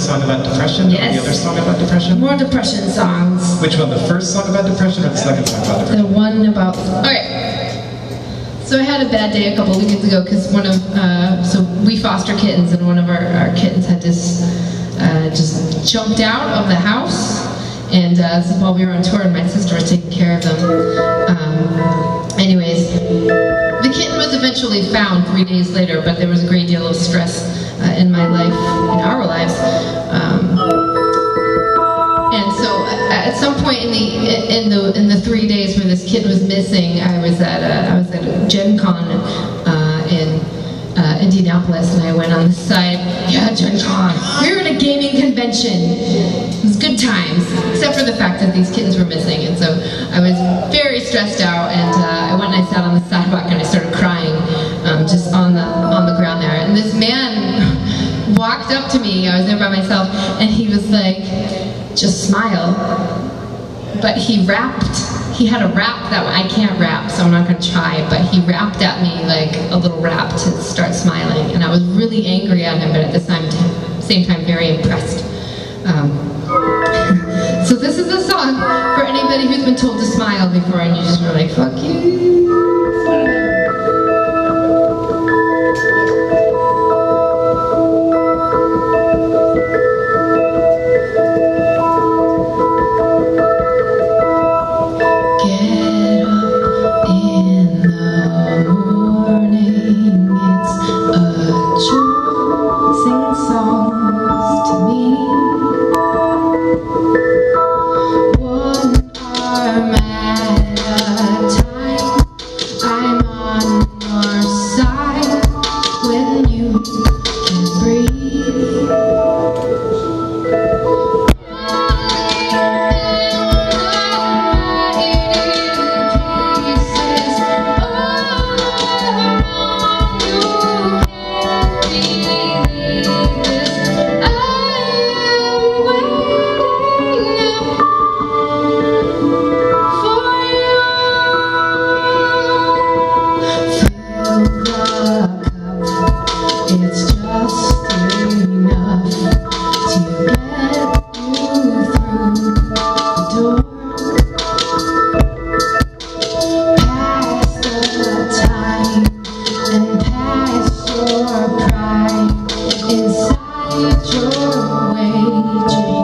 song about depression? Yes. Or the other song about depression? More depression songs. Which one, the first song about depression or the second song about depression? The one about... Alright. So I had a bad day a couple weekends ago because one of... so we foster kittens, and one of our kittens had just jumped out of the house. And this is while we were on tour and my sister was taking care of them. Anyways, the kitten was eventually found 3 days later, but there was a great deal of stress in my life, in our lives. And so at some point in the 3 days where this kid was missing, I was at a Gen Con in Indianapolis, and I went on the side. Yeah, Gen Con. We were at a gaming convention. It was good times, except for the fact that these kittens were missing. And so I was very stressed out, and I went and I sat on the sidewalk and I started crying, just on the ground there. And this man walked up to me. I was there by myself, and he was like, "Just smile." But he had a rap that I can't rap, so I'm not going to try, but he rapped at me like a little rap to start smiling, and I was really angry at him, but at the same time very impressed. So this is a song for anybody who's been told to smile before and you just were like, fuck you. Inside your way.